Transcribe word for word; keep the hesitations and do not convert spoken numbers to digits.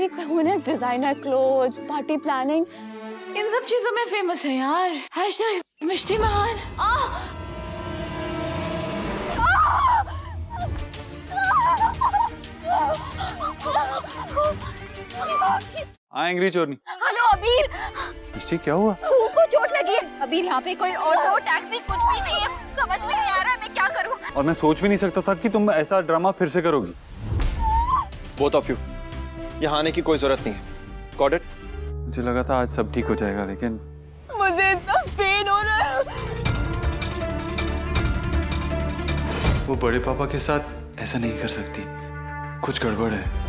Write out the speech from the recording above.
Women's designer clothes, party planning, इन सब चीजों में फेमस है यार। हैशटैग मिष्टी महान। एंग्री चोरनी। हेलो अबीर। मिष्टी क्या हुआ? को चोट लगी है अबीर। यहाँ पे कोई ऑटो टैक्सी कुछ भी नहीं है, समझ में नहीं आ रहा है मैं क्या करूँ। और मैं सोच भी नहीं सकता था कि तुम ऐसा ड्रामा फिर से करोगी। बोथ ऑफ यू, यहाँ आने की कोई जरूरत नहीं है। Got it? मुझे लगा था आज सब ठीक हो जाएगा, लेकिन मुझे इतना पेन हो रहा है। वो बड़े पापा के साथ ऐसा नहीं कर सकती, कुछ गड़बड़ है।